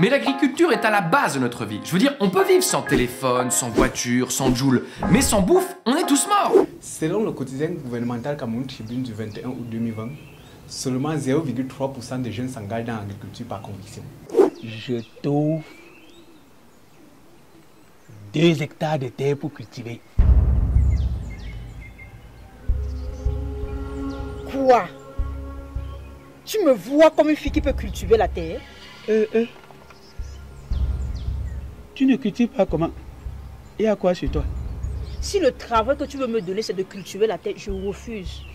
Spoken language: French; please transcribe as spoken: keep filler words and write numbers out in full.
Mais l'agriculture est à la base de notre vie. Je veux dire, on peut vivre sans téléphone, sans voiture, sans joule. Mais sans bouffe, on est tous morts. Selon le quotidien gouvernemental Cameroun Tribune du vingt et un août deux mille vingt, seulement zéro virgule trois pour cent des jeunes s'engagent dans l'agriculture par conviction. Je trouve deux hectares de terre pour cultiver. Quoi? Tu me vois comme une fille qui peut cultiver la terre? Euh, euh. Tu ne cultives pas comment? Et à quoi chez toi? Si le travail que tu veux me donner, c'est de cultiver la terre, je refuse.